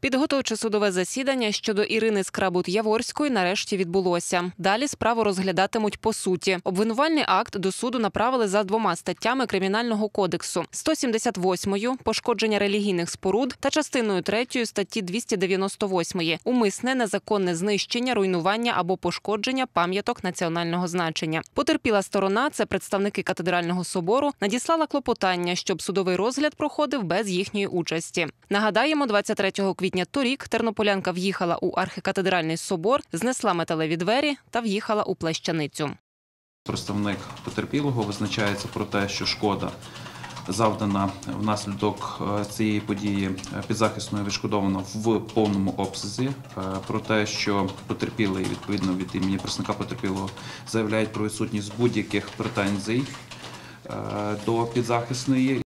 Підготовче судове засідання щодо Ірини Скрабут-Яворської нарешті відбулося. Далі справу розглядатимуть по суті. Обвинувальний акт до суду направили за 2 статтями Кримінального кодексу – 178-ю – пошкодження релігійних споруд та частиною 3 статті 298-ї – умисне незаконне знищення, руйнування або пошкодження пам'яток національного значення. Потерпіла сторона – це представники Катедрального собору – надіслала клопотання, щоб судовий розгляд проходив без їхньої участі. Нагадаємо, 23 квітня торік тернополянка в'їхала у архікатедральний собор, знесла металеві двері та в'їхала у Плещаницю. Представник потерпілого визначається про те, що шкода, завдана внаслідок цієї події підзахисною, відшкодована в повному обсязі. Про те, що потерпілий, відповідно від імені представника потерпілого, заявляють про відсутність будь-яких претензій до підзахисної.